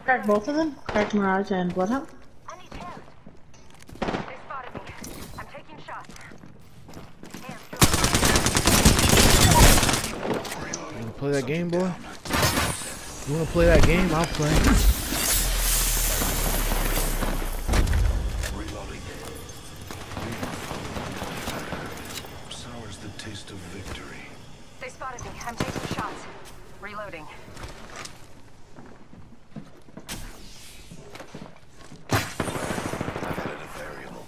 Crack both of them? Crack Mirage and Bloodhound? I need help. They spotted me. I'm taking shots. Hands You wanna play that game, boy? You wanna play that game? I'll play. Reloading. Sours the taste of victory. They spotted me. I'm taking shots. Reloading. I've added a variable.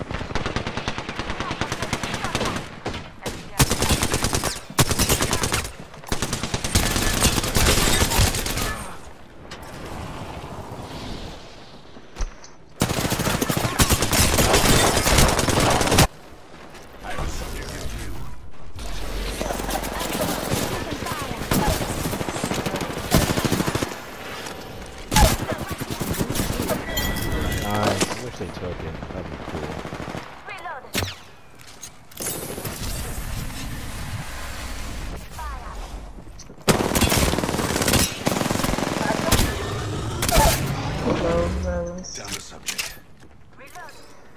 I have a subject in view. Nice. I wish they took it. That'd be cool. Reloaded. Down the subject. Reloaded.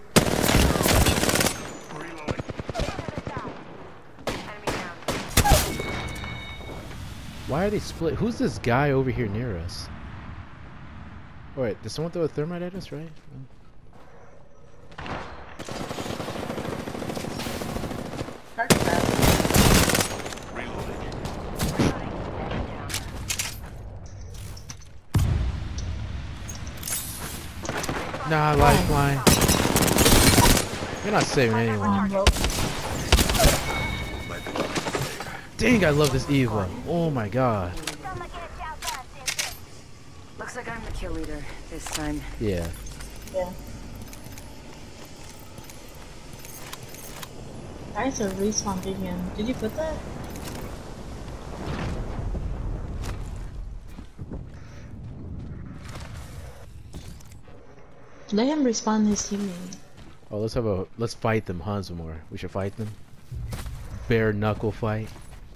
Reloading. Enemy down. Why are they split? Who's this guy over here near us? Oh, wait, did someone throw a thermite at us, right? Crack that. Reloading. Nah, lifeline. You're not saving anyone. Dang, I love this Eva. Oh my god. Looks like I'm the kill leader this time. Yeah. Yeah. Guys are respawn again. Did you put that? Let him respawn his teammate. Oh, let's fight them, huh, Zamora? We should fight them. Bare knuckle fight.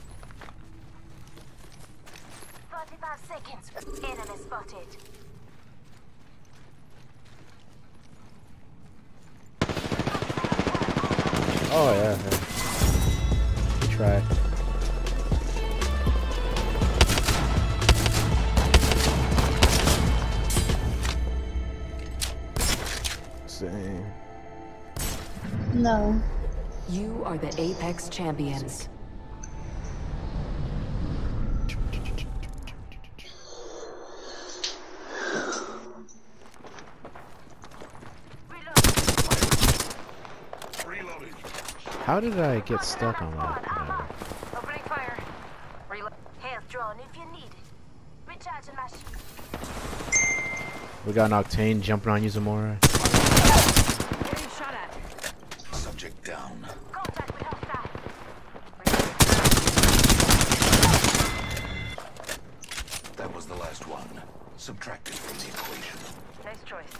45 seconds. Enemy spotted. Oh yeah. We try. Same. No. You are the Apex champions. Reloading. How did I get stuck on that? Opening fire. Reload. Health drone if you need it. Recharging my shield. We got an Octane jumping on you, Zamora. Getting shot at. Subject down. Contact with hostile. That was the last one. Subtracted from the equation. Nice choice.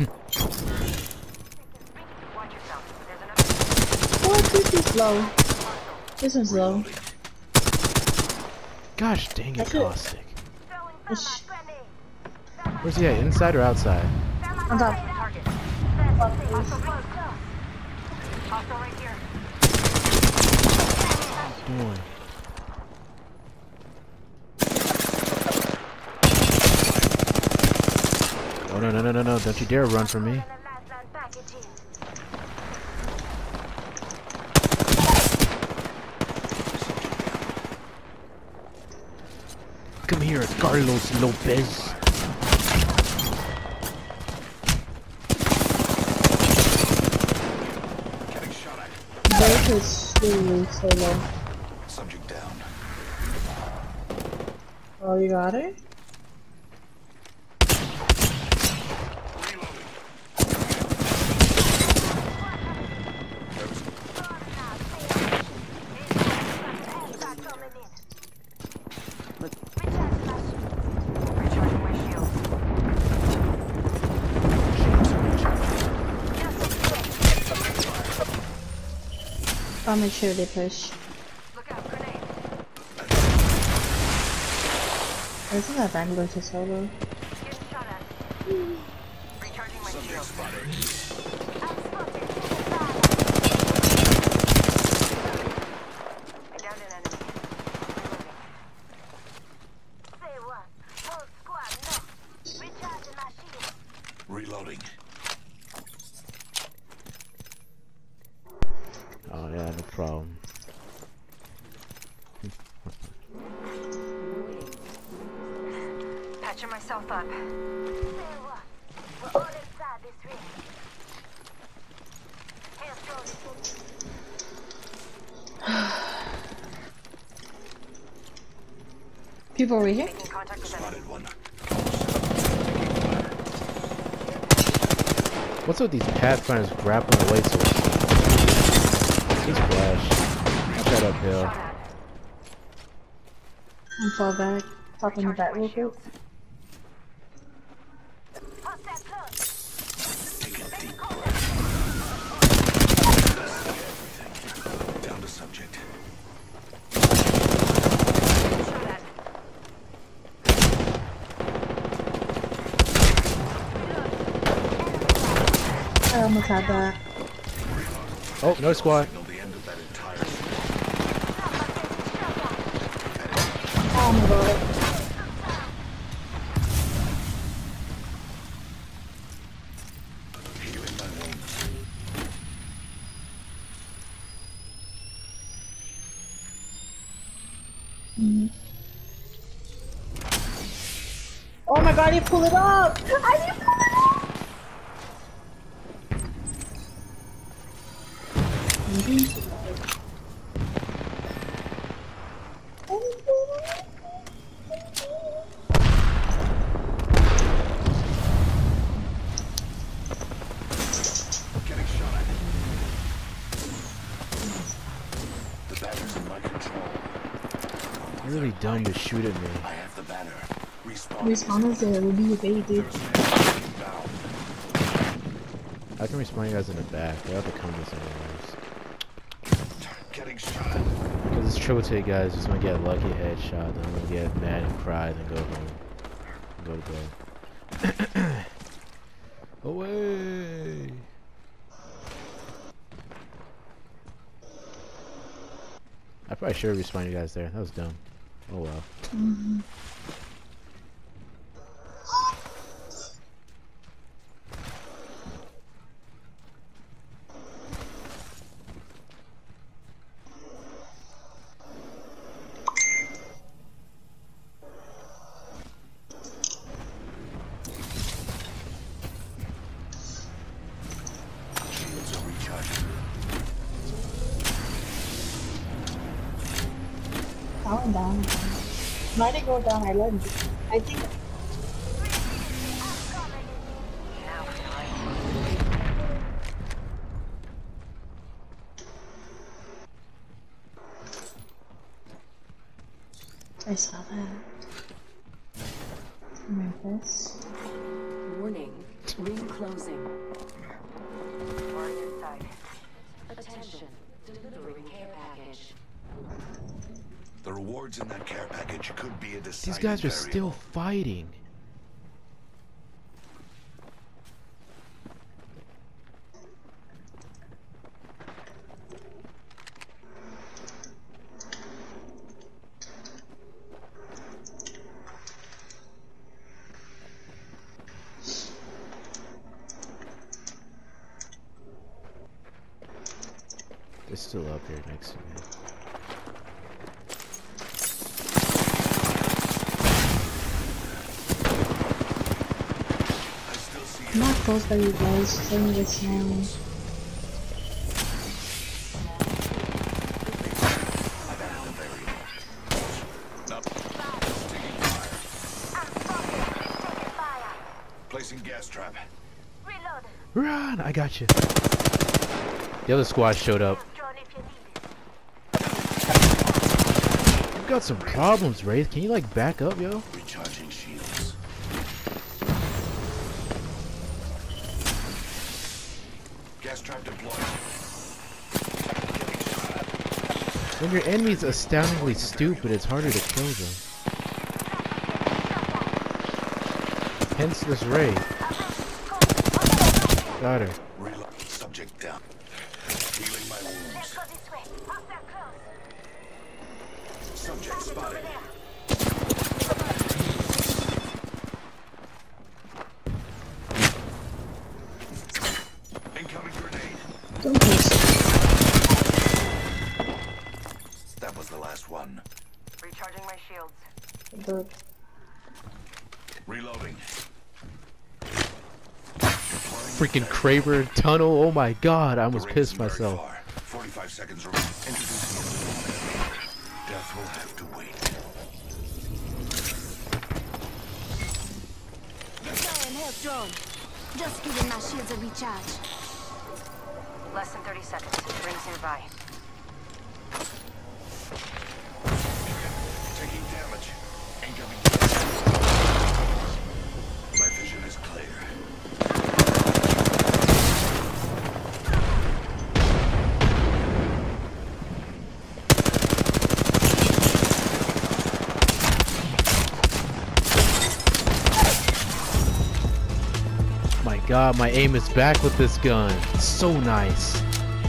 Watch yourself. There's another. What? This is low. This one's low. Reloading. Gosh dang it, That's it. Caustic. Throwing Ish. thermite grenade. Where's he at? Inside or outside? On top. Target. Hostile close. Hostile right here. Boy. Oh no no no no no! Don't you dare run from me! And a lifeline package in. Come here, Carlos Lopez. Getting shot at. Break is really so low. Subject down. Oh, you got it? Reloading. Recharging my shield. I'll make sure they push. Look out, grenade. Isn't that Bangalore to solo? Getting shot at. Recharging my Subject shield. spotted. I'm spotted. I downed an enemy. Reloading. Say what? Whole squad, no. Recharging my shield. Reloading. Oh yeah, no problem. Patching myself up. Say what? We're all inside this ring. Hands thrown. People over here? Making contact with enemy. Spotted one. What's with these pathfinders grappling away so slow? He's flash. Shut up, Hill. Shot at. And fall back. Pop in the back Recharging my real quick. shields. Hostile close. Take a deep down to subject. Shot at. I almost had that. Oh, no squad. Signal the end of that entire squad. Oh my god. Healing my wounds. Oh my god, you pull it up! I didn't pull it up! Getting shot at. The banner's in my control. You're really dumb to shoot at me. I have the banner. Respawn. Respawn is there, we'll be your baby. There's an enemy inbound. I can respawn you guys in the back. They have to come to us anyways. Getting shot at. Because it's triple take, guys. Just want to get a lucky headshot, then I'm gonna get mad and cry, then go home. And go to bed. Away! I probably should have respawned you guys there. That was dumb. Oh well. Shields are recharging. Down, down. Might it go down, I love you. I think Now fine. I saw that. Memphis. Warning. Ring closing. Already inside. Attention. Delivering care package. The rewards in that care package could be a deciding These guys are variable. still fighting. They're still up here next to me. I still see I'm not close by you guys, send me this now. I've added a variable. Up. Taking fire. I'm spotted. Taking fire. Placing gas trap. Reload. Run! I got you. The other squad showed up. Hands drawn if you need it. You've got some problems, Wraith. Can you like back up, yo? Recharging shields. Gas trap deployed. Getting shot at. When your enemy's astoundingly stupid, it's harder to kill them. Hence this raid. Got her. Reload. Subject down. Healing my wounds. Let's go this way. Hostile close. Subject spotted. Incoming grenade. Don't miss. That was the last one. Recharging my shields. Good. Reloading. Freaking Kraber tunnel. Oh my god, I The almost ring pissed isn't very myself. far. 45 seconds remaining. Introducing it. Death will have to wait. Deploy and help drone. Just giving my shields a recharge. Less than 30 seconds. Rings nearby. Taking damage. Incoming. My vision is clear. My god, my aim is back with this gun. It's so nice.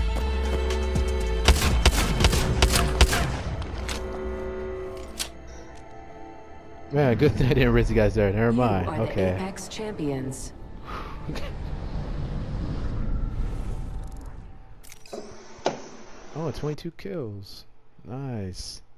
Man, good thing I didn't raise you guys there. Never You mind. are the Okay. Apex champions. Oh, 22 kills. Nice.